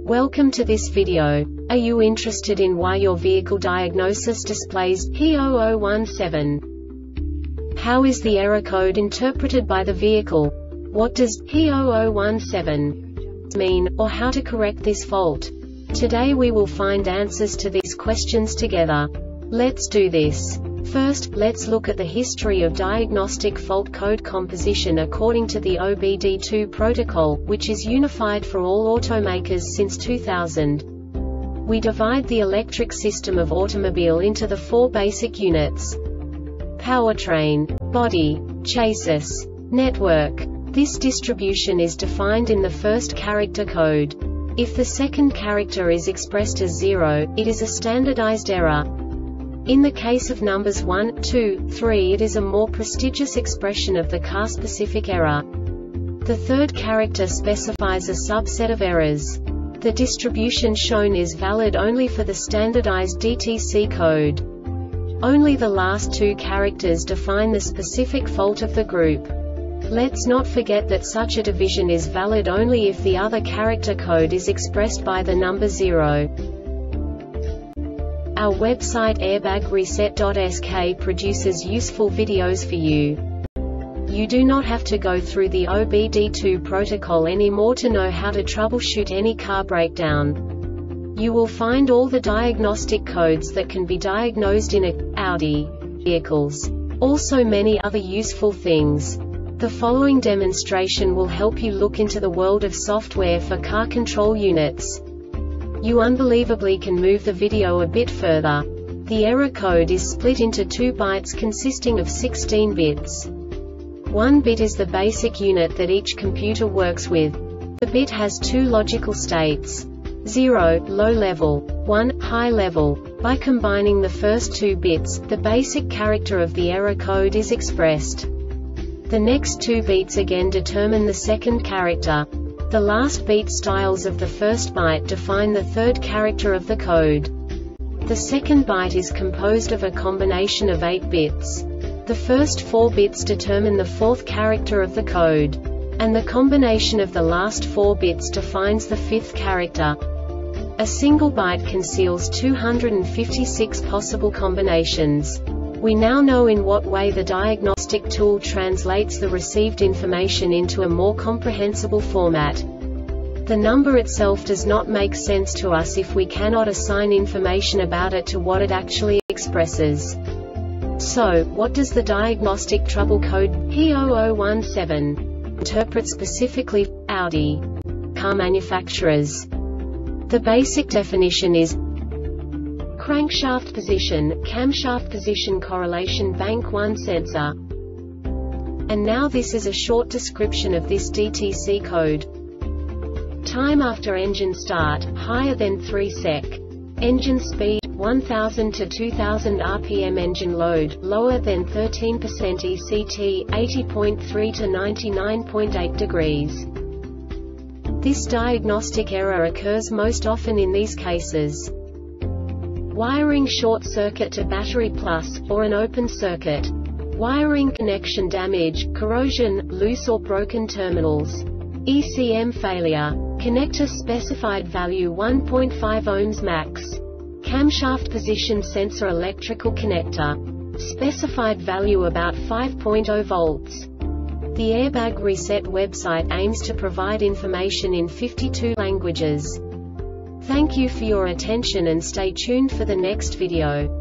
Welcome to this video. Are you interested in why your vehicle diagnosis displays P0017? How is the error code interpreted by the vehicle? What does P0017 mean, or how to correct this fault? Today we will find answers to these questions together. Let's do this. First, let's look at the history of diagnostic fault code composition according to the OBD2 protocol, which is unified for all automakers since 2000. We divide the electric system of automobile into the four basic units: powertrain, body, chassis, network. This distribution is defined in the first character code. If the second character is expressed as 0, it is a standardized error. In the case of numbers 1, 2, 3, it is a more prestigious expression of the car-specific error. The third character specifies a subset of errors. The distribution shown is valid only for the standardized DTC code. Only the last two characters define the specific fault of the group. Let's not forget that such a division is valid only if the other character code is expressed by the number 0. Our website airbagreset.sk produces useful videos for you. You do not have to go through the OBD2 protocol anymore to know how to troubleshoot any car breakdown. You will find all the diagnostic codes that can be diagnosed in Audi vehicles. Also many other useful things. The following demonstration will help you look into the world of software for car control units. You unbelievably can move the video a bit further. The error code is split into 2 bytes consisting of 16 bits. 1 bit is the basic unit that each computer works with. The bit has 2 logical states: 0, low level, 1, high level. By combining the first 2 bits, the basic character of the error code is expressed. The next 2 beats again determine the second character. The last beat styles of the first byte define the third character of the code. The second byte is composed of a combination of 8 bits. The first 4 bits determine the fourth character of the code. And the combination of the last 4 bits defines the fifth character. A single byte conceals 256 possible combinations. We now know in what way the diagnostic tool translates the received information into a more comprehensible format. The number itself does not make sense to us if we cannot assign information about it to what it actually expresses. So, what does the diagnostic trouble code P0017 interpret specifically for Audi car manufacturers? The basic definition is crankshaft position, camshaft position correlation bank 1 sensor. And now this is a short description of this DTC code. Time after engine start, higher than 3 sec. Engine speed, 1000 to 2000 rpm. Engine load, lower than 13% ECT, 80.3 to 99.8 degrees. This diagnostic error occurs most often in these cases: wiring short circuit to battery plus, or an open circuit. Wiring connection damage, corrosion, loose or broken terminals. ECM failure. Connector specified value 1.5 ohms max. Camshaft position sensor electrical connector. Specified value about 5.0 volts. The Airbag Reset website aims to provide information in 52 languages. Thank you for your attention and stay tuned for the next video.